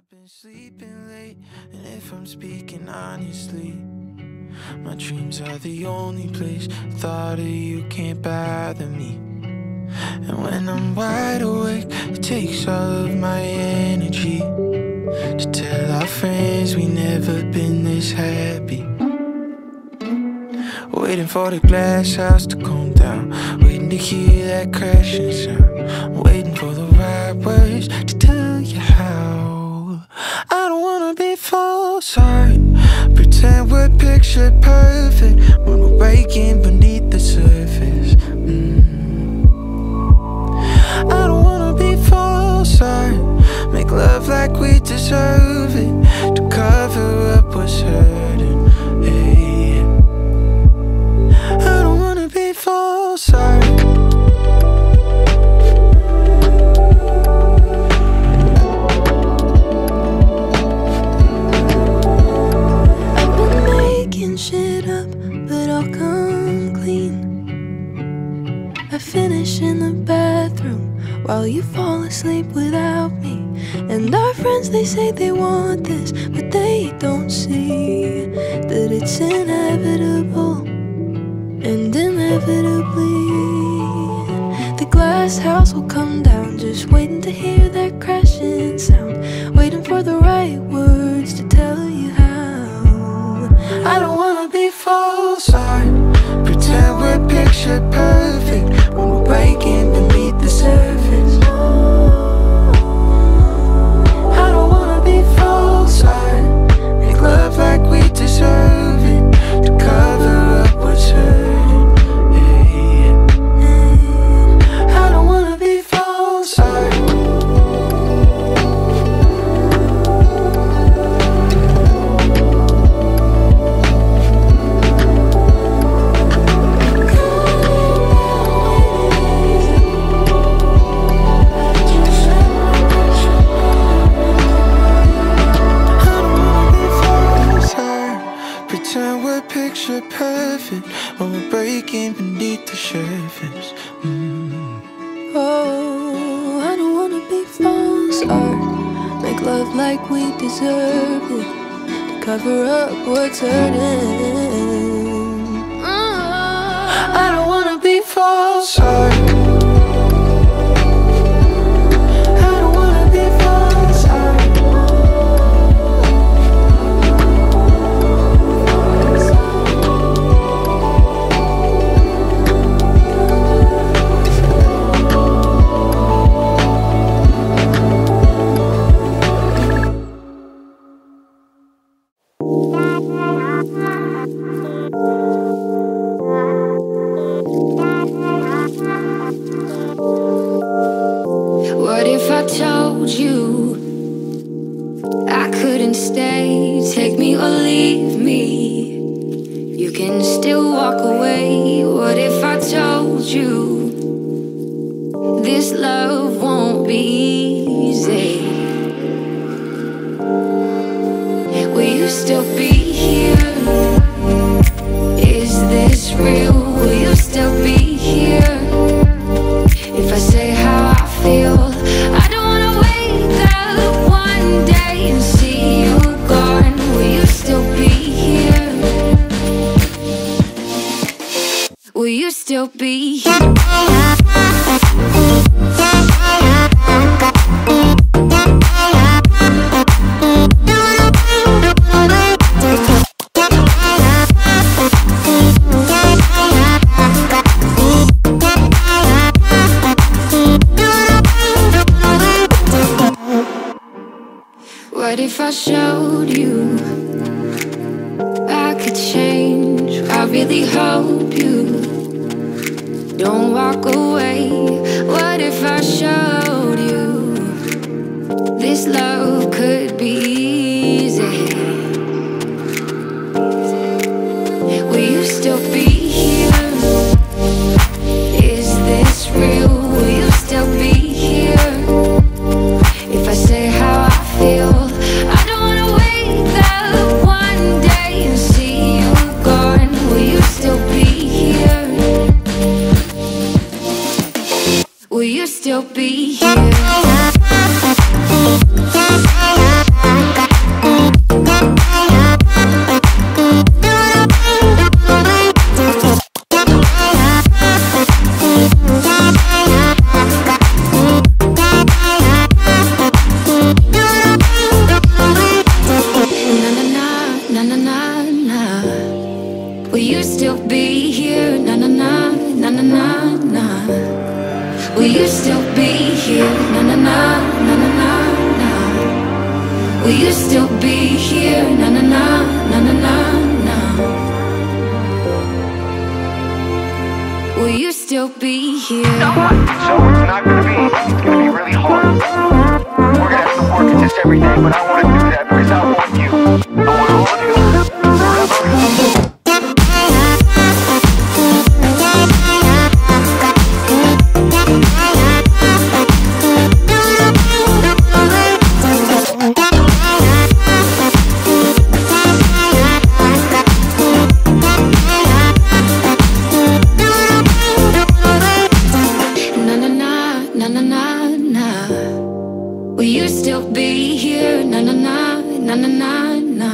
I've been sleeping late, and if I'm speaking honestly, my dreams are the only place. Thought of you can't bother me. And when I'm wide awake, it takes all of my energy to tell our friends we never been this happy. Waiting for the glass house to calm down, waiting to hear that crashing sound, waiting for the right words to tell you how. I don't wanna be false, I pretend we're picture perfect when we're breaking beneath the surface. I don't wanna be false, I make love like we deserve it to cover up what's hurting. Hey, I don't wanna be false, shit up, but I'll come clean. I finish in the bathroom while you fall asleep without me. And our friends, they say they want this, but they don't see that it's inevitable. And inevitably the glass house will come down, just waiting to hear that crashing sound, waiting for the right words to tell you how. I don't wanna be false, I pretend we're picture perfect when we're breaking beneath the surface. I don't wanna be false, I make love like we deserve it to cover up what's hurting. Hey, I don't wanna be false, picture perfect when we're breaking beneath the surface. Oh, I don't wanna be false art, make love like we deserve it to cover up what's hurting. I don't wanna be false art. What if I told you I couldn't stay? Take me or leave me, you can still walk away. What if I told you this love won't be easy? Will you still be here? Is this real? Will you still be here if I say how I feel? I don't wanna wake up one day and see you gone. Will you still be here? Will you still be here? What if I showed you I could change? I really hope you don't walk away. What if I showed you this love could be easy? Will you still be here? Is this real? Will you still be here if I say how I feel? I don't wanna wake up one day and see you gone. Will you still be here? Will you still be here? Will you still be here? Na na na, na na na na. Will you still be here? Na na na, na na na na. Will you still be here? Na na na, na na na na. Will you still be here? So it's not gonna be easy, it's gonna be really hard. We're gonna have to work at this every day, but I wanna do that because I want you. I want all of you. Forever. Will you still be here? Na na na, na na na na.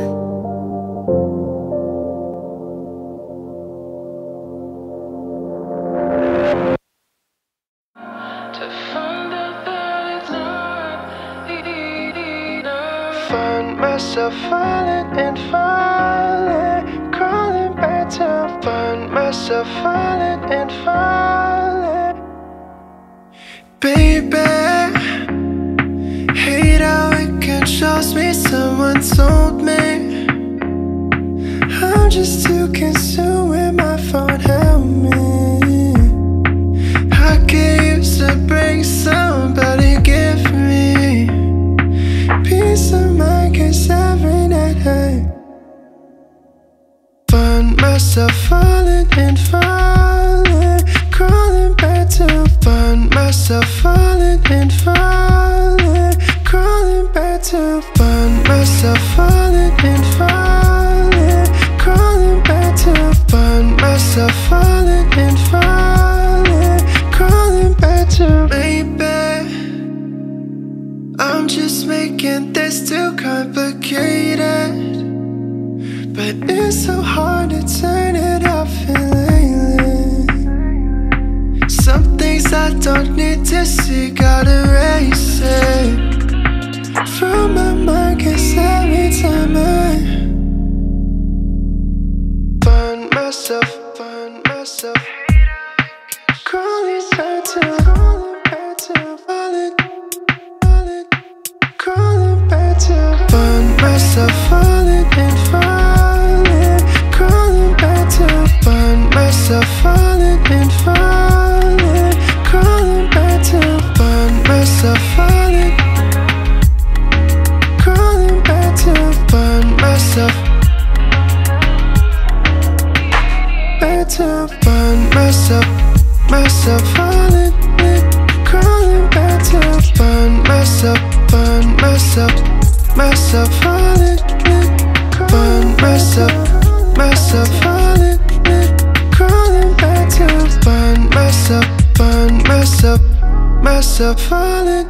Find myself falling and falling, crawling back to find myself falling and falling. Baby, hate how it controls me. Someone told me I'm just too consumed with my phone. Help me. I could use a break. Somebody give me peace of mind, 'cause every night I find myself falling and falling, crawling back to find myself falling and falling, crawling back to find myself falling and falling, crawling back to find myself falling and falling, crawling back to maybe I'm just making this too complicated, but it's so hard to turn it off. And lately, some things I don't need to see, gotta erase it from my mind, 'cause every time I find myself crawling back to falling, crawling back to find myself falling and falling, crawling back to find myself falling and falling, crawling back to find myself falling, crawling back to find myself, back to find myself falling, crawling back to find myself falling, find myself falling, crawling back to find myself falling.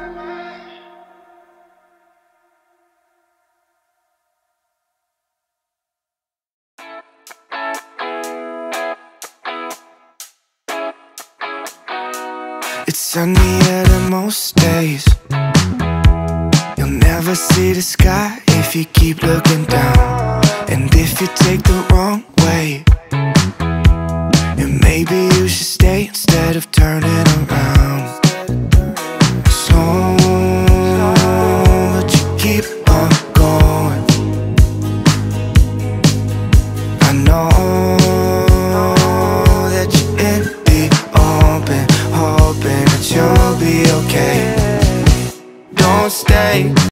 It's sunny out on most days. You'll never see the sky if you keep looking down. And if you take the wrong way, then maybe you should stay instead of turning around. So, but you keep on going. I know that you're in the open, hoping that you'll be okay. Don't stay.